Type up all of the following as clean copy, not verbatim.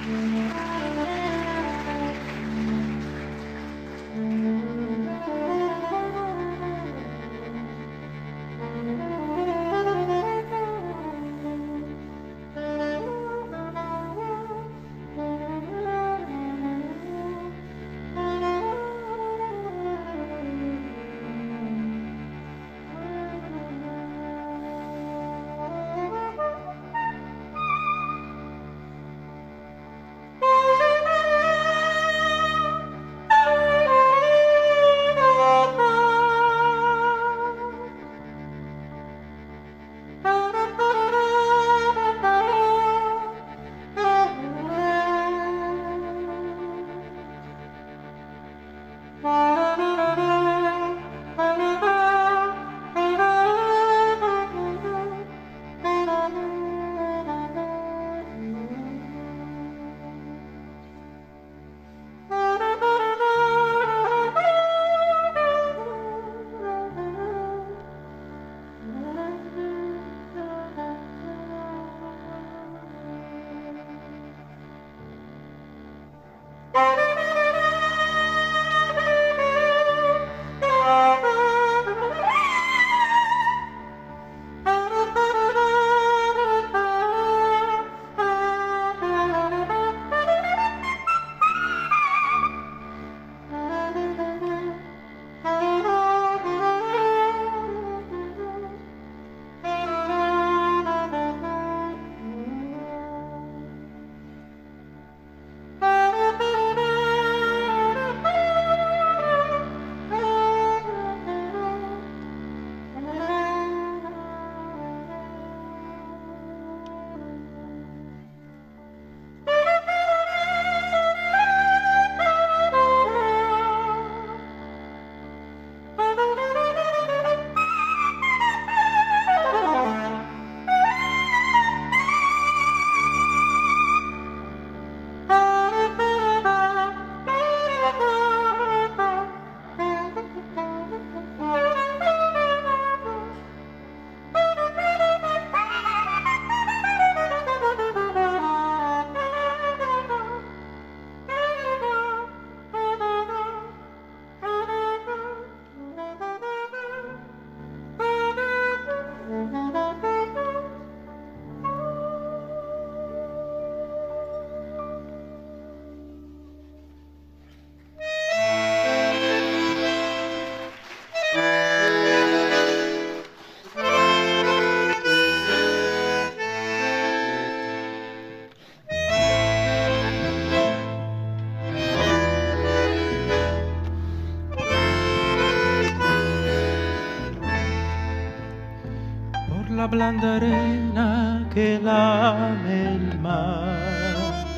la blanda arena que lame el mar,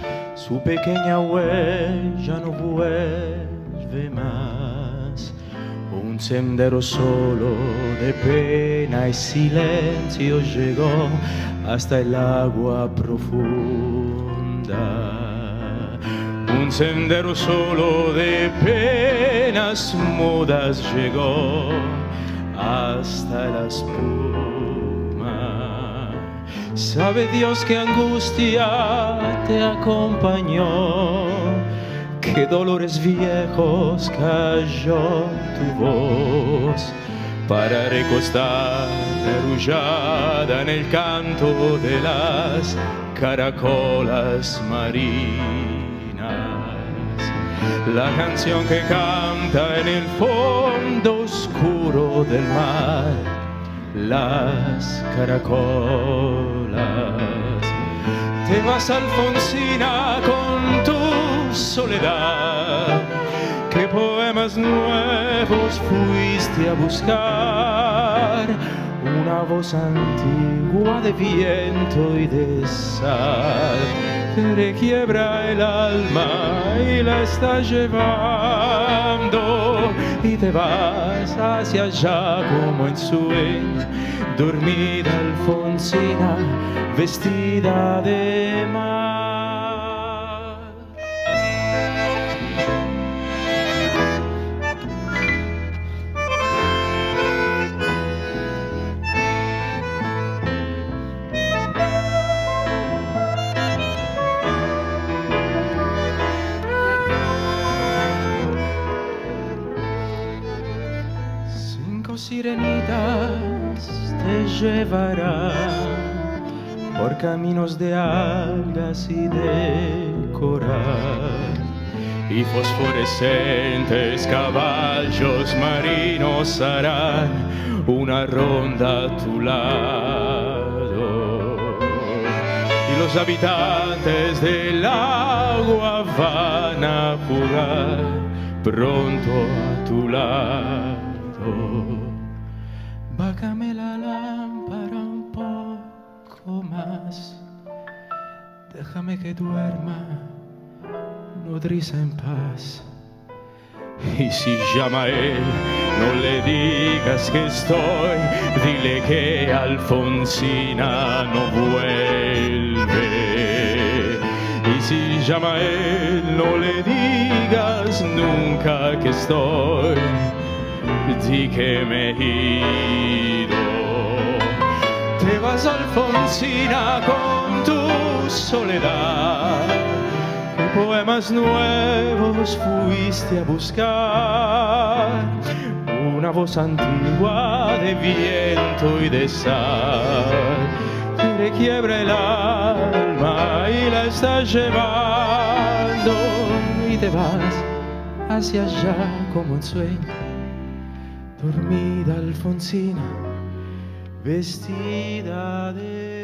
su pequeña huella no vuelve más. Un sendero solo de pena y silencio llegó hasta el agua profunda. Un sendero solo de penas mudas llegó hasta la espuma. Sabe Dios qué angustia te acompañó, qué dolores viejos cayó tu voz para recostar arrullada en el canto de las caracolas marinas. La canción que canta en el fondo oscuro del mar, las caracolas. Te vas, Alfonsina, con tu soledad. ¿Qué poemas nuevos fuiste a buscar? Una voz antigua de viento y de sal te requiebra el alma y la está llevando, y te vas hacia allá como en sueño, dormida Alfonsina, vestida de mar. llevará por caminos de algas y de coral, y fosforescentes caballos marinos harán una ronda a tu lado, y los habitantes del agua van a jugar pronto a tu lado. Bájame la lámpara un poco más, déjame que duerma nodriza en paz. Y si llama a él, no le digas que estoy, dile que Alfonsina no vuelve. Y si llama a él, no le digas nunca que estoy, di que me he ido. Te vas, Alfonsina, con tu soledad. ¿Qué poemas nuevos fuiste a buscar? Una voz antigua de viento y de sal que le quiebra el alma y la está llevando, y te vas hacia allá como un sueño. Dormida Alfonsina, vestida de